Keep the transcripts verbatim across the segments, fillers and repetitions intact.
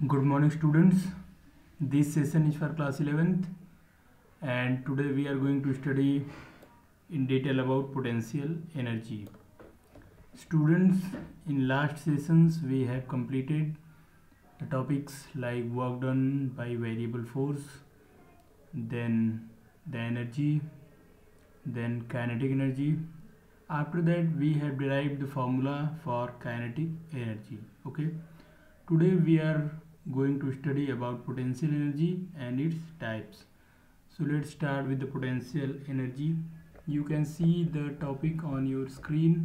Good morning, students. This session is for class eleventh, and today we are going to study in detail about potential energy. Students, in last sessions we have completed the topics like work done by variable force, then the energy, then kinetic energy. After that we have derived the formula for kinetic energy. Okay, today we are going to study about potential energy and its types. So let's start with the potential energy. You can see the topic on your screen.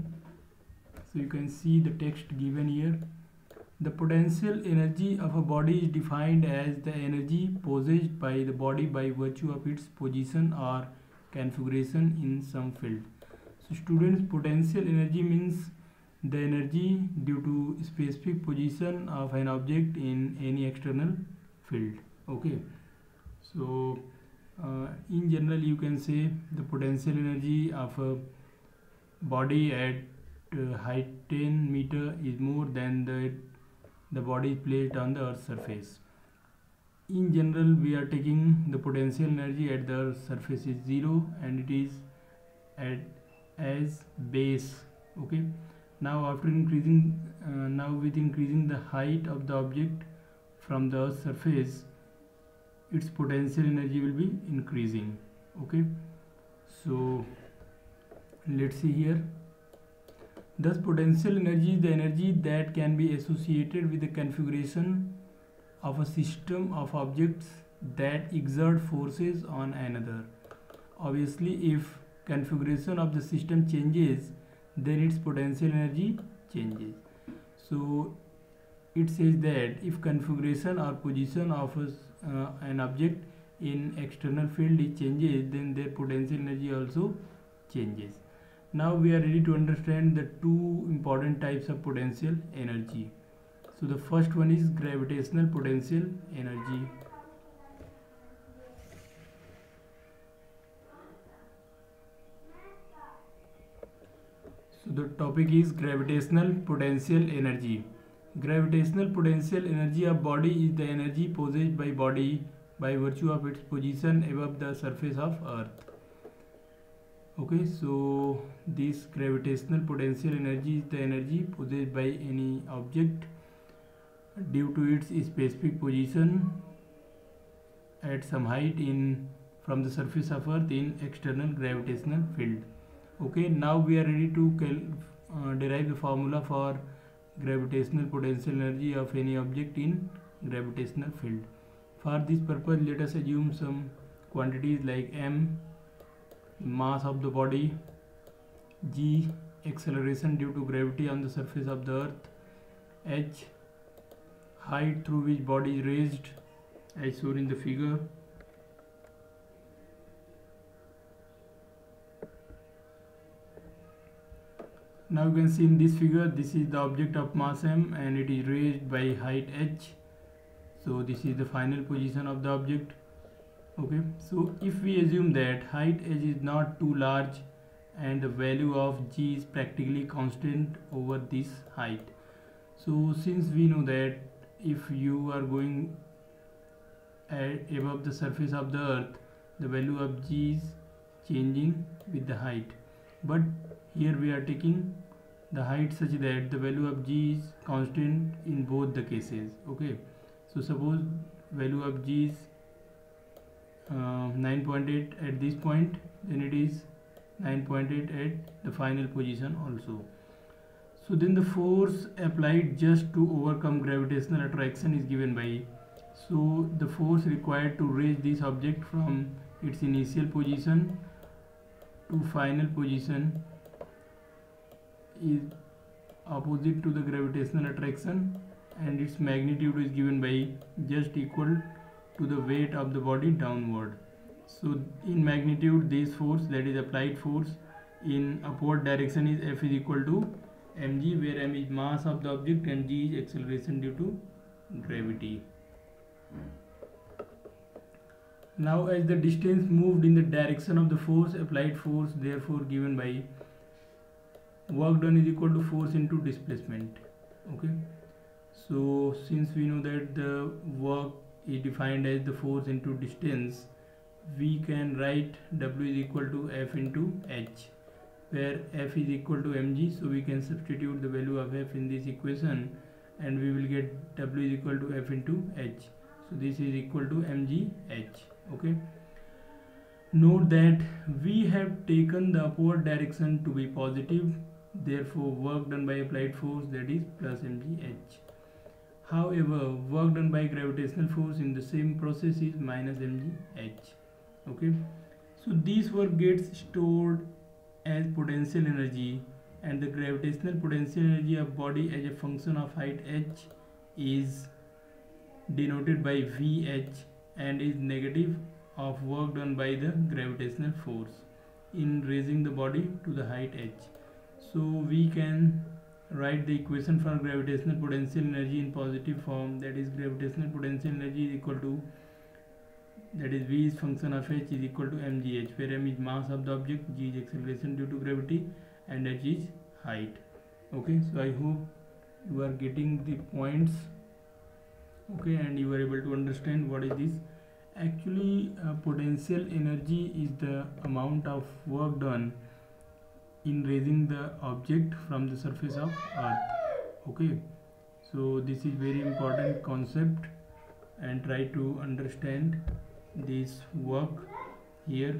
So you can see the text given here. The potential energy of a body is defined as the energy possessed by the body by virtue of its position or configuration in some field. So students, potential energy means the energy due to specific position of an object in any external field. Okay, so uh, in general you can say the potential energy of a body at uh, height ten meter is more than the the body is placed on the earth's surface. In general we are taking the potential energy at the earth's surface is zero and it is at as base. Okay, now after increasing uh, now with increasing the height of the object from the earth's surface, its potential energy will be increasing. Okay, so let's see here. Thus potential energy is the energy that can be associated with the configuration of a system of objects that exert forces on another. Obviously, if configuration of the system changes, then its potential energy changes. So it says that if configuration or position of a, uh, an object in external field is changes, then their potential energy also changes. Now we are ready to understand the two important types of potential energy. So the first one is gravitational potential energy. So the topic is gravitational potential energy. Gravitational potential energy of body is the energy possessed by body by virtue of its position above the surface of earth. Okay, so this gravitational potential energy is the energy possessed by any object due to its specific position at some height in from the surface of earth in external gravitational field. Okay, now we are ready to uh, derive the formula for gravitational potential energy of any object in gravitational field. For this purpose, let us assume some quantities like m, mass of the body, g, acceleration due to gravity on the surface of the earth, h, height through which body is raised as shown in the figure, now you can see in this figure this is the object of mass m and it is raised by height h. So this is the final position of the object. Okay, so if we assume that height h is not too large and the value of g is practically constant over this height, so since we know that if you are going at above the surface of the earth, the value of g is changing with the height, but here we are taking the height such that the value of g is constant in both the cases. Okay, so suppose value of g is uh, nine point eight at this point, then it is nine point eight at the final position also. So then the force applied just to overcome gravitational attraction is given by, so the force required to raise this object from its initial position to final position is opposite to the gravitational attraction and its magnitude is given by just equal to the weight of the body downward. So in magnitude this force, that is applied force in upward direction, is F is equal to mg, where m is mass of the object and g is acceleration due to gravity. Now as the distance moved in the direction of the force, applied force therefore given by work done is equal to force into displacement. Okay, So since we know that the work is defined as the force into distance, we can write W is equal to F into H, where F is equal to mg. So we can substitute the value of F in this equation and we will get W is equal to F into H. So this is equal to mgh. Okay, note that we have taken the upward direction to be positive, therefore work done by applied force, that is plus mgh. However, work done by gravitational force in the same process is minus mgh. Okay, so this work gets stored as potential energy, and the gravitational potential energy of body as a function of height h is denoted by Vh and is negative of work done by the gravitational force in raising the body to the height h. So we can write the equation for gravitational potential energy in positive form, that is gravitational potential energy is equal to, that is V is function of h is equal to mgh, where m is mass of the object, g is acceleration due to gravity, and h is height. Okay, so I hope you are getting the points. Okay, and you are able to understand what is this. Actually, uh, potential energy is the amount of work done in raising the object from the surface of earth. Okay, so this is very important concept, and try to understand this work here.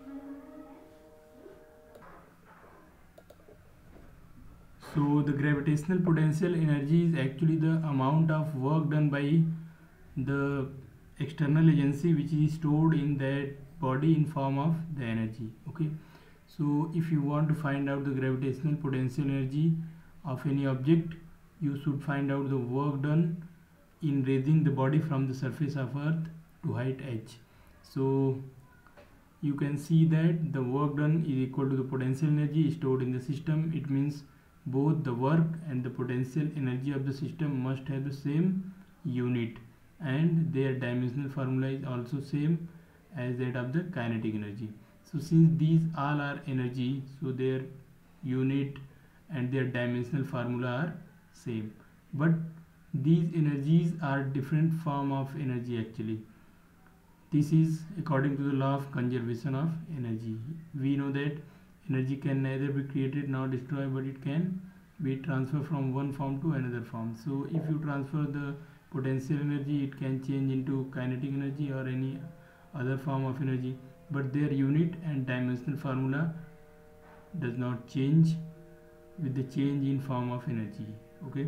So the gravitational potential energy is actually the amount of work done by the external agency which is stored in that body in form of the energy. Okay, so if you want to find out the gravitational potential energy of any object, you should find out the work done in raising the body from the surface of earth to height h. So you can see that the work done is equal to the potential energy stored in the system. It means both the work and the potential energy of the system must have the same unit, and their dimensional formula is also same as that of the kinetic energy. So since these all are energy, so their unit and their dimensional formula are same, but these energies are different form of energy actually. This is according to the law of conservation of energy. We know that energy can neither be created nor destroyed, but it can be transferred from one form to another form. So if you transfer the potential energy, it can change into kinetic energy or any other form of energy, but their unit and dimensional formula does not change with the change in form of energy. Okay,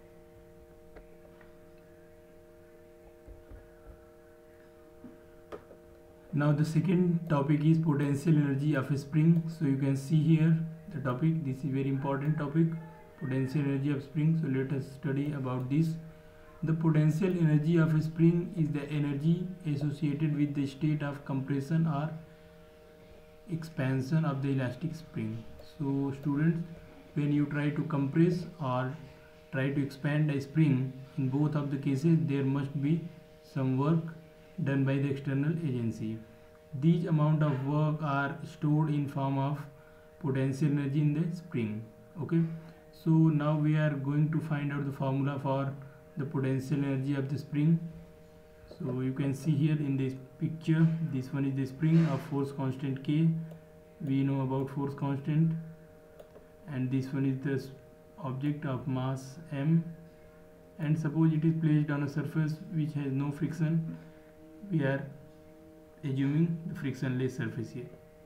now the second topic is potential energy of a spring. So you can see here the topic. This is very important topic, potential energy of spring. So let us study about this. The potential energy of a spring is the energy associated with the state of compression or expansion of the elastic spring. So students, when you try to compress or try to expand a spring, in both of the cases there must be some work done by the external agency. These amount of work are stored in form of potential energy in the spring. Okay, so now we are going to find out the formula for the potential energy of the spring. So you can see here in this picture, this one is the spring of force constant K. We know about force constant, and this one is the object of mass M, and suppose it is placed on a surface which has no friction. We are assuming the frictionless surface here.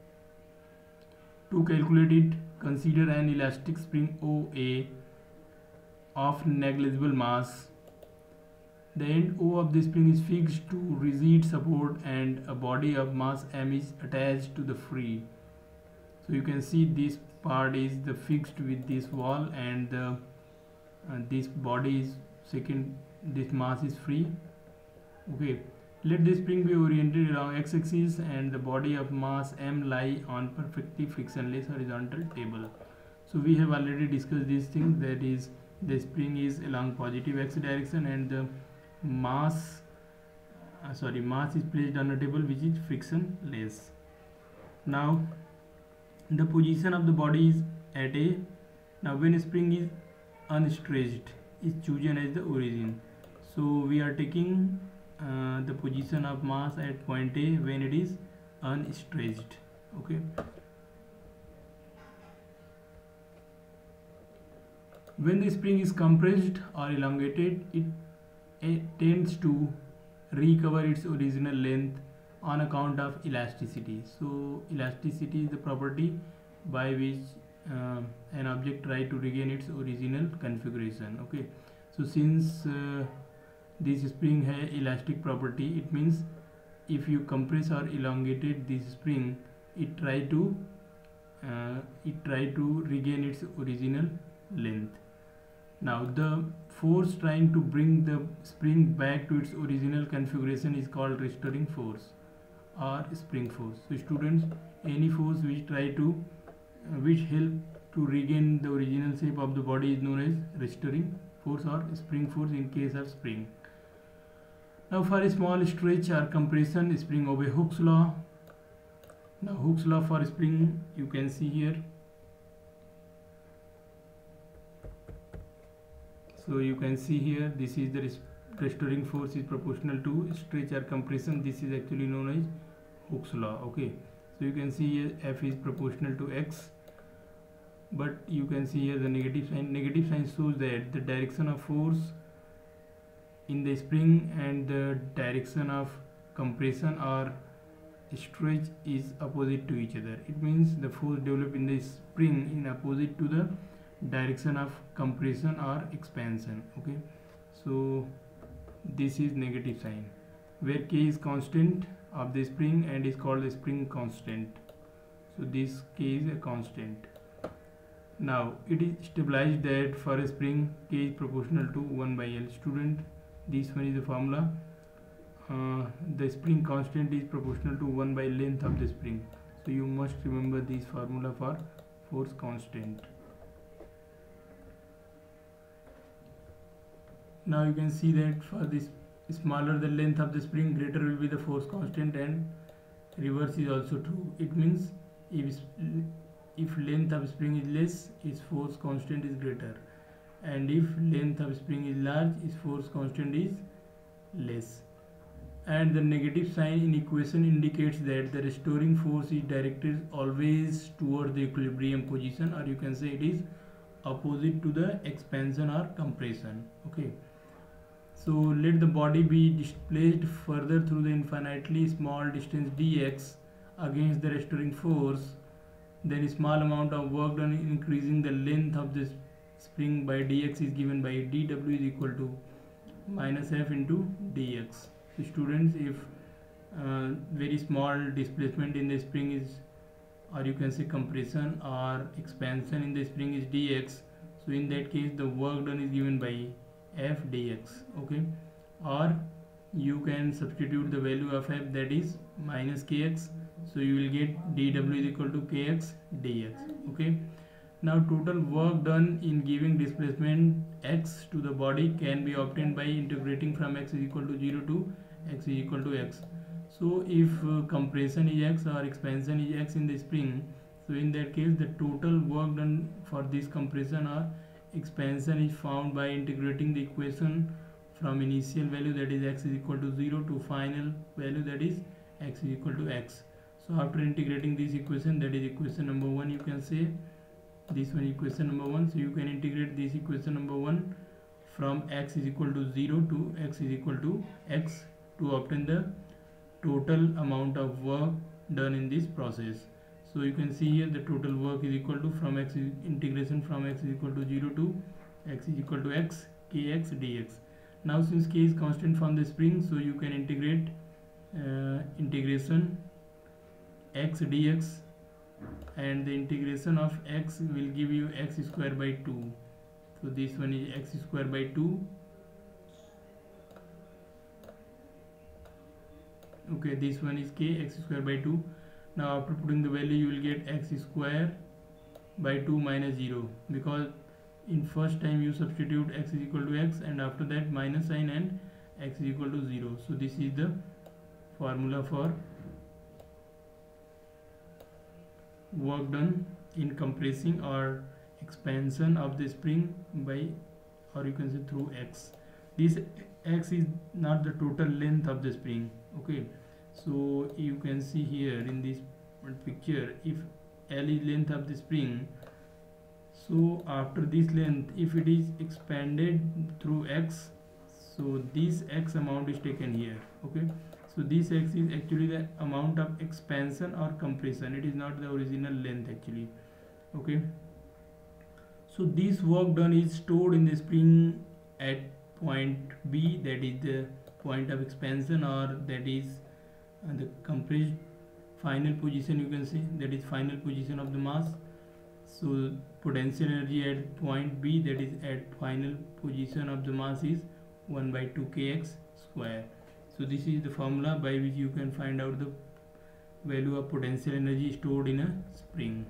To calculate it, consider an elastic spring O A of negligible mass. The end O of the spring is fixed to rigid support and a body of mass M is attached to the free. So you can see this part is the fixed with this wall, and the uh, this body is second, this mass is free. Okay, let the spring be oriented along x-axis and the body of mass M lie on perfectly frictionless horizontal table. So we have already discussed these things, that is the spring is along positive x direction and the mass uh, sorry mass is placed on a table which is frictionless. Now the position of the body is at A. Now when a spring is unstretched, is chosen as the origin. So we are taking uh, the position of mass at point A when it is unstretched. Okay. When the spring is compressed or elongated, it, it tends to recover its original length on account of elasticity. So elasticity is the property by which uh, an object try to regain its original configuration. Okay, so since uh, this spring has elastic property, it means if you compress or elongated this spring, it try to uh, it try to regain its original length. Now the force trying to bring the spring back to its original configuration is called restoring force or spring force. So students, any force which try to uh, which help to regain the original shape of the body is known as restoring force or spring force in case of spring. Now for a small stretch or compression, spring obey Hooke's law. Now Hooke's law for spring you can see here. So you can see here, this is the restoring force is proportional to stretch or compression. This is actually known as Hooke's law. Okay, so you can see here F is proportional to X, but you can see here the negative sign. Negative sign shows that the direction of force in the spring and the direction of compression or stretch is opposite to each other. It means the force developed in the spring in opposite to the direction of compression or expansion. Okay, so this is negative sign where K is constant of the spring and is called the spring constant. So this K is a constant. Now it is stabilized that for a spring K is proportional to one by L. Student, this one is the formula. Uh, the spring constant is proportional to one by length of the spring. So you must remember this formula for force constant. Now you can see that for this smaller the length of the spring, greater will be the force constant, and reverse is also true. It means if if length of spring is less, its force constant is greater, and if length of spring is large, its force constant is less. And the negative sign in equation indicates that the restoring force is directed always toward the equilibrium position, or you can say it is opposite to the expansion or compression. Okay, so let the body be displaced further through the infinitely small distance dx against the restoring force, then a small amount of work done in increasing the length of this spring by dx is given by dw is equal to minus f into dx. So students, if uh, very small displacement in the spring is, or you can say compression or expansion in the spring is dx, so in that case the work done is given by f dx. Okay, or you can substitute the value of f, that is minus kx, so you will get dw is equal to kx dx. Okay, now total work done in giving displacement x to the body can be obtained by integrating from x is equal to zero to x is equal to x. So if uh, compression is x or expansion is x in the spring, so in that case the total work done for this compression or expansion is found by integrating the equation from initial value, that is x is equal to zero, to final value, that is x is equal to x. So after integrating this equation, that is equation number one, you can say this one equation number one. So you can integrate this equation number one from x is equal to zero to x is equal to x to obtain the total amount of work done in this process. So you can see here the total work is equal to from x is integration from x is equal to zero to x is equal to x kx dx. Now since k is constant from the spring, so you can integrate uh, integration x dx, and the integration of x will give you x square by two. So this one is x square by two. Okay, this one is k, x square by two. Now after putting the value, you will get x square by two minus zero, because in first time you substitute x is equal to x, and after that minus sign and x is equal to zero. So this is the formula for work done in compressing or expansion of the spring by or you can say through x. This x is not the total length of the spring. Okay, so you can see here in this picture, if L is length of the spring, so after this length, if it is expanded through x, so this x amount is taken here. Okay, so this x is actually the amount of expansion or compression. It is not the original length actually. Okay, so this work done is stored in the spring at point B, that is the point of expansion, or that is uh, the compressed final position, you can say, that is final position of the mass. So potential energy at point B, that is at final position of the mass, is one by two k x square. So this is the formula by which you can find out the value of potential energy stored in a spring.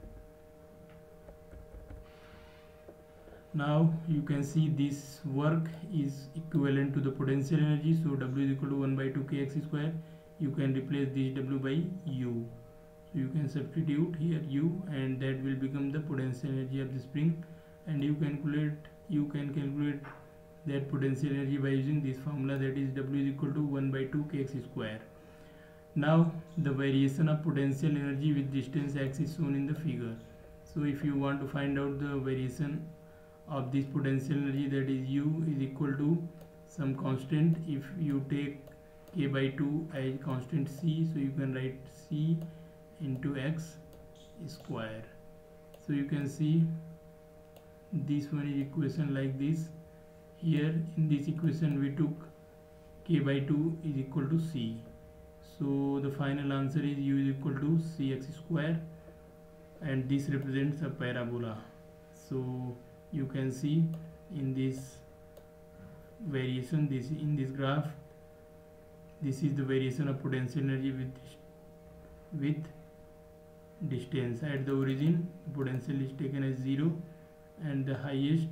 Now you can see this work is equivalent to the potential energy, so W is equal to one by two k x square. You can replace this W by U. So you can substitute here U, and that will become the potential energy of the spring, and you calculate you can calculate that potential energy by using this formula, that is W is equal to one by two k x square. Now the variation of potential energy with distance x is shown in the figure. So if you want to find out the variation of this potential energy, that is U is equal to some constant. If you take k by two as constant c, so you can write c into x square. So you can see this one is equation like this. Here in this equation we took k by two is equal to c, so the final answer is u is equal to cx square, and this represents a parabola. So you can see in this variation, this in this graph, this is the variation of potential energy with with distance. At the origin, potential is taken as zero, and the highest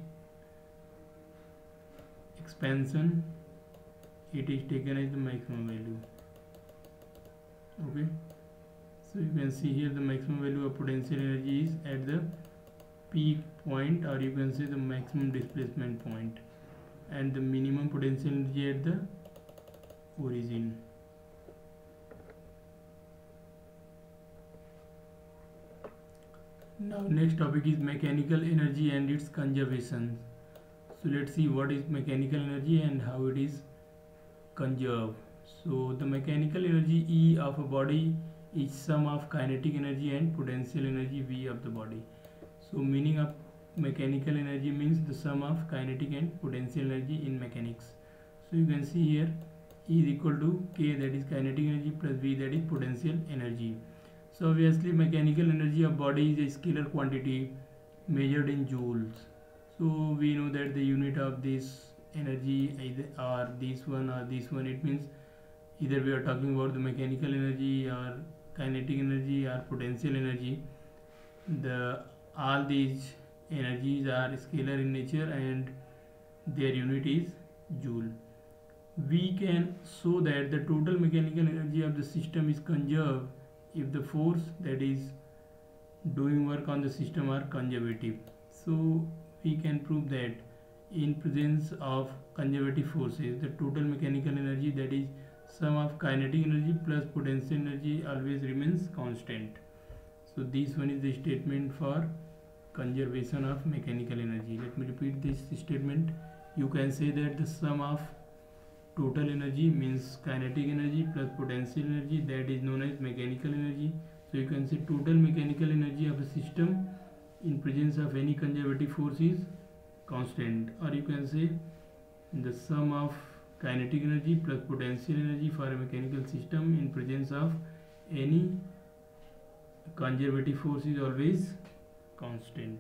expansion, it is taken as the maximum value. Okay, so you can see here the maximum value of potential energy is at the peak point, or you can say the maximum displacement point, and the minimum potential energy at the origin. Now next topic is mechanical energy and its conservation. So let's see what is mechanical energy and how it is conserved. So the mechanical energy E of a body is sum of kinetic energy and potential energy V of the body. So meaning of mechanical energy means the sum of kinetic and potential energy in mechanics. So you can see here E is equal to K, that is kinetic energy, plus V, that is potential energy. So obviously mechanical energy of body is a scalar quantity measured in joules. So we know that the unit of this energy either or this one or this one, it means either we are talking about the mechanical energy or kinetic energy or potential energy. The all these energies are scalar in nature and their unit is joule. We can show that the total mechanical energy of the system is conserved if the force that is doing work on the system are conservative. So we can prove that in presence of conservative forces, the total mechanical energy, that is sum of kinetic energy plus potential energy, always remains constant. So this one is the statement for conservation of mechanical energy. Let me repeat this statement. You can say that the sum of total energy means kinetic energy plus potential energy, that is known as mechanical energy. So you can say total mechanical energy of a system in presence of any conservative force is constant, or you can say the sum of kinetic energy plus potential energy for a mechanical system in presence of any conservative force is always constant.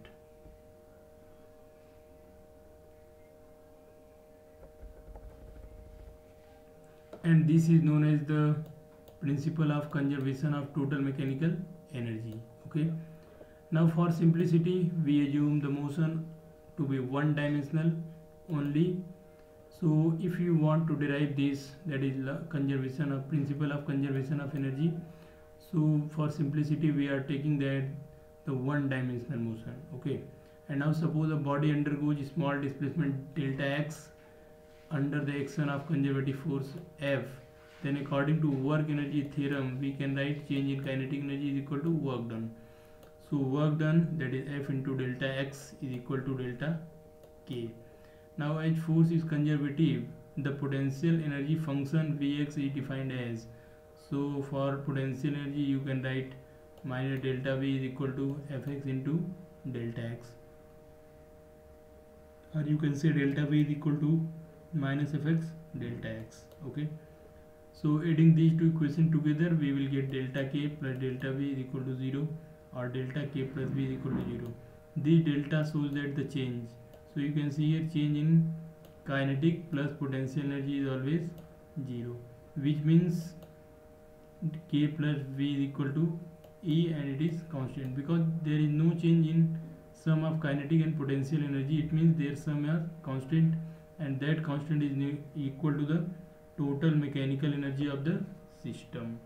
And this is known as the principle of conservation of total mechanical energy. Okay, now for simplicity we assume the motion to be one dimensional only. So if you want to derive this, that is conservation of principle of conservation of energy, so for simplicity we are taking that the one dimensional motion. Okay, And now suppose a body undergoes small displacement delta x under the action of conservative force F, then according to work energy theorem we can write change in kinetic energy is equal to work done. So work done, that is F into delta x, is equal to delta k. Now as force is conservative, the potential energy function Vx is defined as, so for potential energy you can write minus delta V is equal to Fx into delta x, or you can say delta V is equal to minus Fx delta x. Okay, so adding these two equations together we will get delta k plus delta V is equal to zero, or delta k plus V is equal to zero. This delta shows that the change, so you can see here change in kinetic plus potential energy is always zero, which means k plus V is equal to E and it is constant. Because there is no change in sum of kinetic and potential energy, it means their sum are constant, and that constant is equal to the total mechanical energy of the system.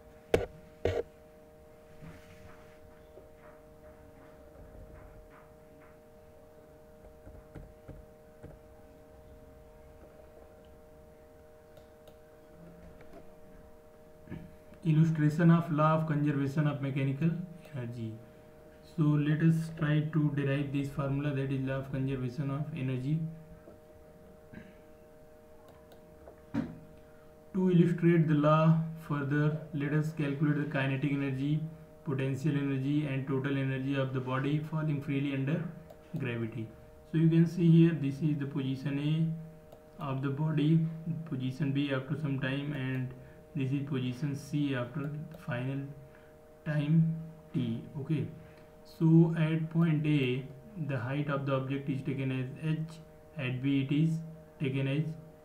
Illustration of law of conservation of mechanical energy. So let us try to derive this formula, that is law of conservation of energy. To illustrate the law further, let us calculate the kinetic energy, potential energy and total energy of the body falling freely under gravity. So you can see here this is the position A of the body, position B after some time, and this is position C after final time t. Okay, so at point A the height of the object is taken as h, at B it is taken as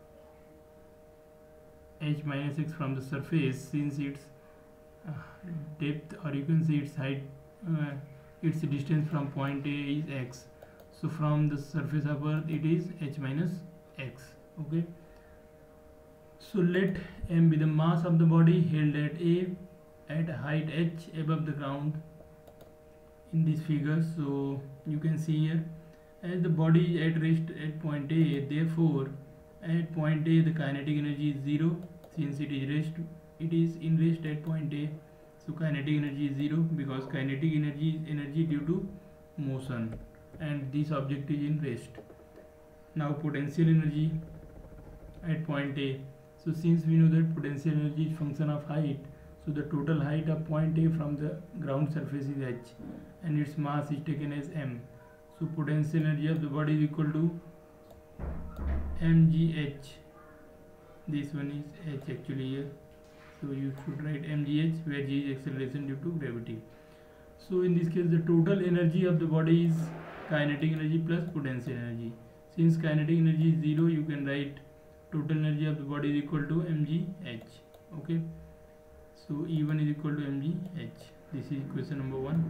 h minus x from the surface, since its uh, depth, or you can say its height, uh, its distance from point A is x. So from the surface of earth it is h minus x. Okay, so let m be the mass of the body held at A at height h above the ground in this figure. So you can see here, as the body is at rest at point A, therefore at point A the kinetic energy is zero, since it is rest it is in rest at point A. So kinetic energy is zero, because kinetic energy is energy due to motion, and this object is in rest. Now potential energy at point A. So since we know that potential energy is function of height, so the total height of point A from the ground surface is h, and its mass is taken as m. So potential energy of the body is equal to mgh. This one is h actually here, so you should write mgh, where g is acceleration due to gravity. So in this case the total energy of the body is kinetic energy plus potential energy. Since kinetic energy is zero, you can write total energy of the body is equal to mgh. Okay, so E one is equal to mgh. This is equation number one.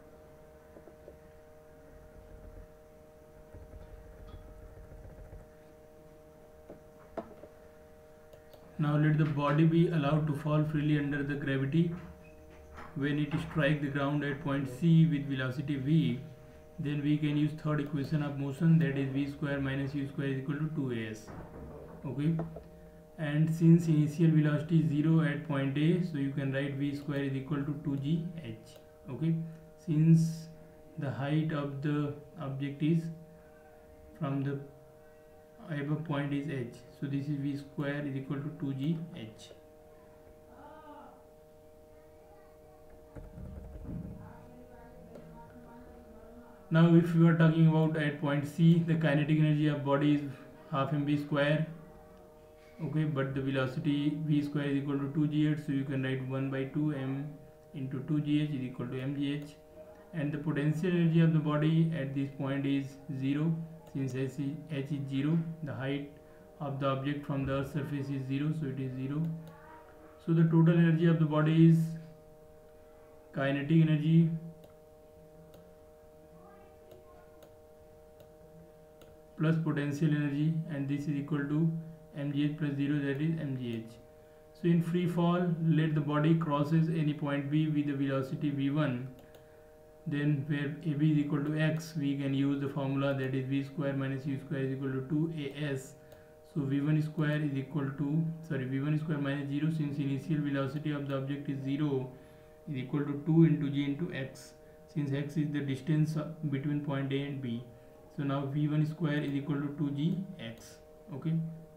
Now let the body be allowed to fall freely under the gravity. When it strikes the ground at point C with velocity v, then we can use third equation of motion, that is v square minus u square is equal to two a s. Okay, and since initial velocity is zero at point A, so you can write v square is equal to two g h. Okay, since the height of the object is from the above point is h, so this is v square is equal to two g h. Now if we are talking about at point C, the kinetic energy of body is half mv square. Okay, but the velocity v square is equal to two g h, so you can write one by two m into two g h is equal to mgh. And the potential energy of the body at this point is zero, since h is, h is zero, the height of the object from the earth's surface is zero, so it is zero. So the total energy of the body is kinetic energy plus potential energy, and this is equal to mgh plus zero, that is mgh. So in free fall, let the body crosses any point B with the velocity v one, Then where A B is equal to x, we can use the formula, that is v square minus u square is equal to two A S. So v one square is equal to, sorry, v one square minus zero, since initial velocity of the object is zero, is equal to two into g into x, since x is the distance between point A and B. So now v one square is equal to two g x. Okay.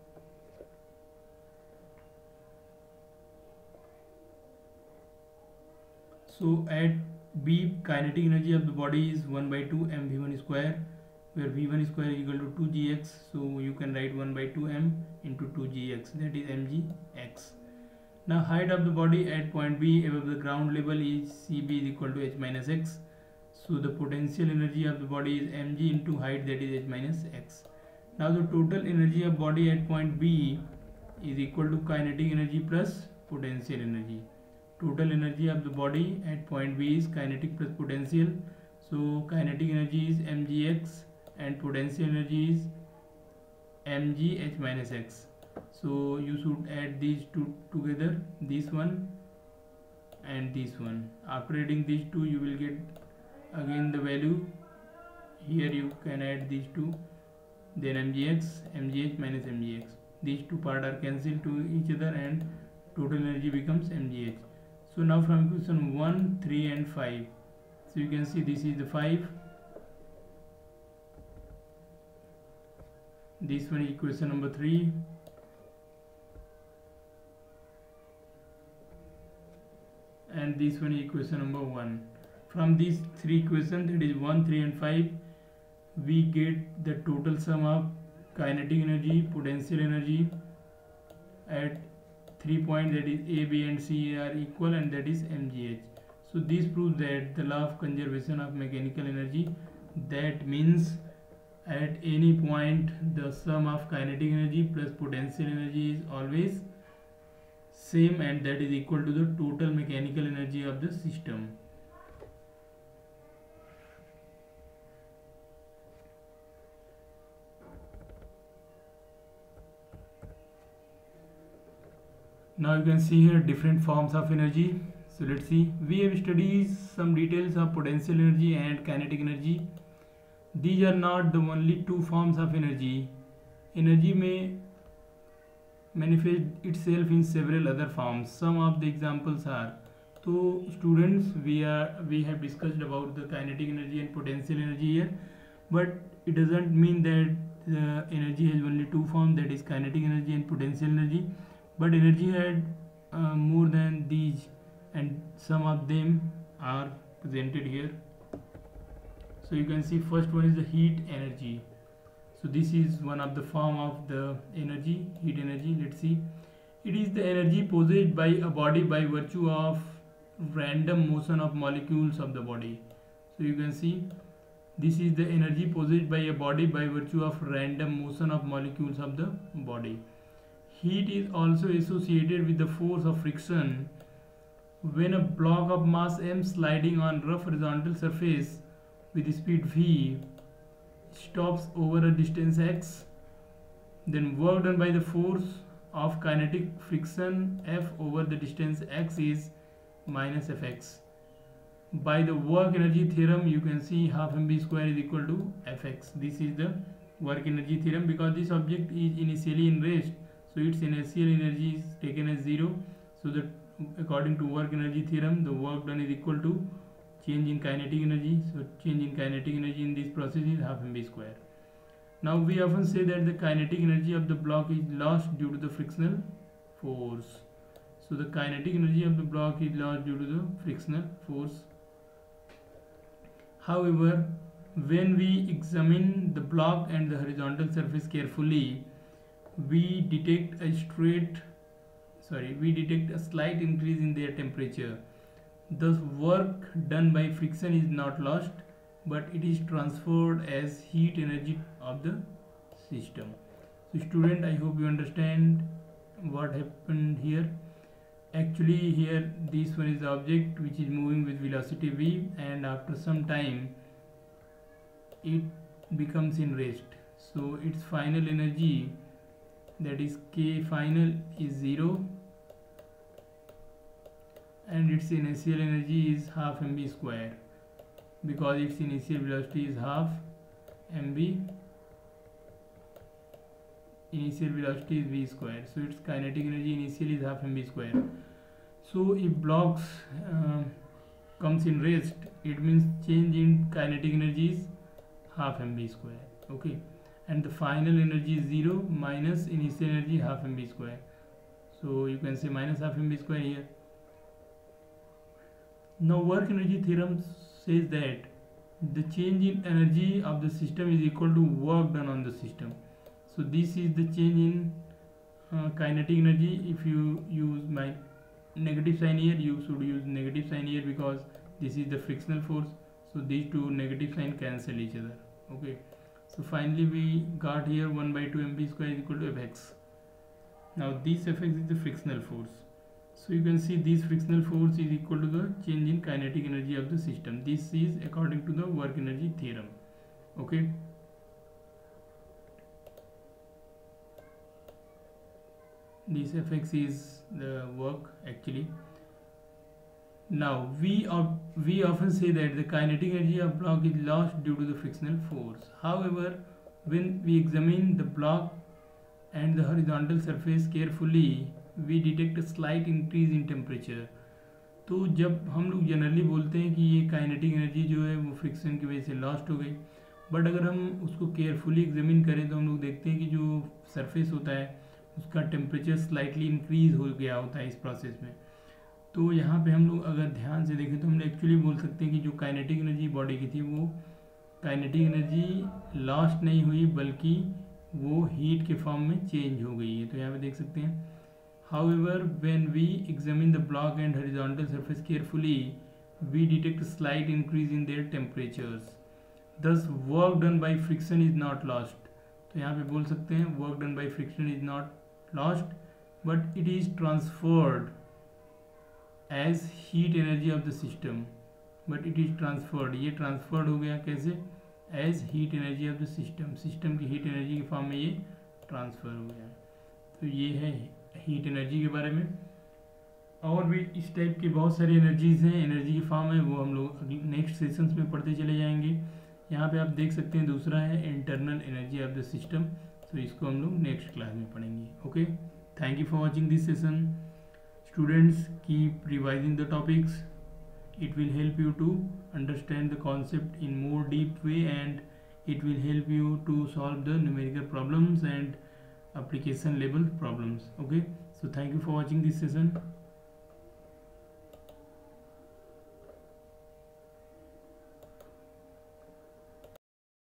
So at B, kinetic energy of the body is one by two m v one square, where v one square is equal to two g x. So you can write one by two m into two g x, that is mgx. Now height of the body at point B above the ground level is cb is equal to h minus x. So the potential energy of the body is mg into height, that is h minus x. Now the total energy of body at point B is equal to kinetic energy plus potential energy. Total energy of the body at point B is kinetic plus potential. So kinetic energy is mgx and potential energy is mg h minus x. So you should add these two together, this one and this one. After adding these two, you will get again the value. Here you can add these two, then mgx, mgh minus mgx. These two parts are cancelled to each other and total energy becomes mgh. So now from equation one, three and five, so you can see this is the five, this one is equation number three, and this one is equation number one. From these three equations, that is one, three and five, we get the total sum of kinetic energy, potential energy at three points, that is A, B and C are equal, and that is mgh. So this proves that the law of conservation of mechanical energy, that means at any point the sum of kinetic energy plus potential energy is always same, and that is equal to the total mechanical energy of the system. Now you can see here different forms of energy. So let's see. We have studied some details of potential energy and kinetic energy. These are not the only two forms of energy. Energy may manifest itself in several other forms. Some of the examples are. So students, we are we have discussed about the kinetic energy and potential energy here, but it doesn't mean that the energy has only two forms, that is kinetic energy and potential energy. But energy had uh, more than these, and some of them are presented here. So you can see first one is the heat energy. So this is one of the form of the energy, heat energy. Let's see. It is the energy possessed by a body by virtue of random motion of molecules of the body. So you can see this is the energy possessed by a body by virtue of random motion of molecules of the body. Heat is also associated with the force of friction. When a block of mass m sliding on rough horizontal surface with speed v stops over a distance x, then work done by the force of kinetic friction F over the distance x is minus Fx. By the work energy theorem, you can see half mv square is equal to Fx. This is the work energy theorem, because this object is initially in rest, so its initial energy is taken as zero. So that according to work energy theorem, the work done is equal to change in kinetic energy. So change in kinetic energy in this process is half mv square. Now we often say that the kinetic energy of the block is lost due to the frictional force. So the kinetic energy of the block is lost due to the frictional force. However, when we examine the block and the horizontal surface carefully, we detect a straight sorry we detect a slight increase in their temperature. Thus work done by friction is not lost, but it is transferred as heat energy of the system. So student, I hope you understand what happened here. Actually here this one is the object which is moving with velocity v, and after some time it becomes in rest. So its final energy, that is K final, is zero, and its initial energy is half mv square. because its initial velocity is half mv. Initial velocity is v square, so its kinetic energy initially is half mv square. So if blocks uh, comes in rest, it means change in kinetic energy is half mv square. Okay, and the final energy is zero minus initial energy half mv square. So you can say minus half mv square here. Now work energy theorem says that the change in energy of the system is equal to work done on the system. So this is the change in uh, kinetic energy. If you use my negative sign here, you should use negative sign here because this is the frictional force. So these two negative sign cancel each other. Okay, so finally we got here one by two mv square is equal to fx. Now this fx is the frictional force. So you can see this frictional force is equal to the change in kinetic energy of the system. This is according to the work energy theorem. Okay. This fx is the work actually. Now we of, we often say that the kinetic energy of block is lost due to the frictional force. However, when we examine the block and the horizontal surface carefully, we detect a slight increase in temperature. तो जब हम लोग generally बोलते हैं कि ये kinetic energy जो है वो फ्रिक्शन की वजह से लॉस्ट हो गई, बट अगर हम उसको केयरफुली एग्जामिन करें तो हम लोग देखते हैं कि जो सरफेस होता है उसका टेम्परेचर स्लाइटली इंक्रीज हो गया होता है इस प्रोसेस में. तो यहाँ पे हम लोग अगर ध्यान से देखें तो हम एक्चुअली बोल सकते हैं कि जो काइनेटिक एनर्जी बॉडी की थी वो काइनेटिक एनर्जी लॉस्ट नहीं हुई बल्कि वो हीट के फॉर्म में चेंज हो गई है. तो यहाँ पे देख सकते हैं. However, when we examine the block and horizontal surface carefully, we detect a slight increase in their temperatures. Thus, work done by friction is not lost. तो यहाँ पे बोल सकते हैं work done by friction is not lost, but it is transferred as heat energy of the system. But it is transferred. ये transferred हो गया कैसे? As heat energy of the system. System की heat energy के form में ये transfer हो गया. तो ये है हीट एनर्जी के बारे में. और भी इस टाइप की बहुत सारी एनर्जीज हैं, एनर्जी की फॉर्म है, वो हम लोग नेक्स्ट सेशंस में पढ़ते चले जाएंगे. यहाँ पे आप देख सकते हैं दूसरा है internal energy of the system. तो इसको हम लोग नेक्स्ट क्लास में पढ़ेंगे. Okay, thank you for watching this session. Students keep revising the topics. It will help you to understand the concept in more deep way and it will help you to solve the numerical problems and application level problems. Okay, so thank you for watching this session.